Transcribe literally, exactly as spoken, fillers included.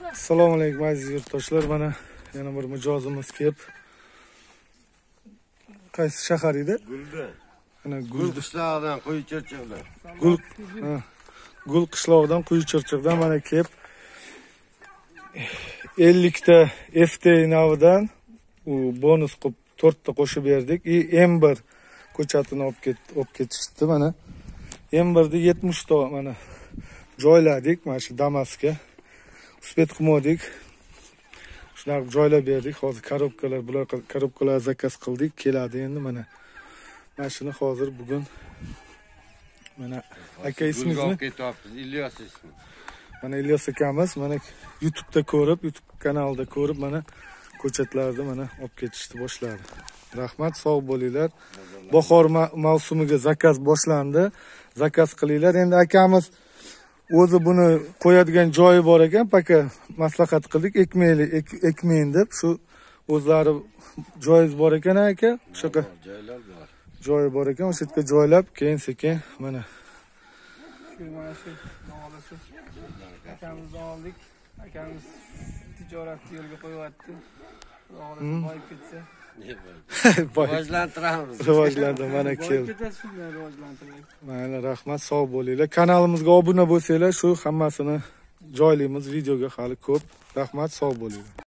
Assalomu alaykum aziz yurtdoshlar. Mana yana bir mijozimiz kelib. Qaysi shahar edi? Gulda. Mana Gul qishlog'idan, Quyi Chirchiqdan. Gul ha. Gul qishlog'idan, Quyi Chirchiqdan mana kelib ellik ta F T navidan u bonus qilib to'rtta qo'shib berdik. I M bir ko'chatini olib ket, olib ketishdi mana. M birda yetmish ta mana joyladik mana shu Damas'ga. Uspet qilmodik. Shunaqa joylab berdik. Hozir korobkalar, bular korobkalar zakaz qildik. Keladi endi mana. Mana shuni hozir bugun mana aka ismingizni? Ilyos ismi. Mana Ilyos akamiz mana YouTube'da ko'rib, YouTube kanalida ko'rib mana ko'chatlarni mana olib ketishni boshladi. Rahmat, sog' bo'linglar. Bahor mavsumiga zakaz boshlandi. Zakaz qilinglar. Endi akamiz o'zi buni qo'yadigan joyi bor ekan, paka maslahat qildik, ekmaylik, ekmayin deb, shu o'zlari joyingiz bor ekan aka, o'shaqa Joylar bor. joyi bor ekan, o'sha yerga joylab, keyin sekin mana Shu mana shu navolasi akamizni oldik. Akamiz tijoratni yo'lga qo'yapti. Navolasi boyib ketsa, Rivojlantiramiz. rivojlandi mana boyib keldi. ketsa shunday rivojlantiramiz. Mayli, rahmat, sog' bo'linglar. Kanalimizga obuna bo'lsanglar, shu hammasini joylaymiz, videoga hali ko'p. Rahmat, sog' bo'linglar.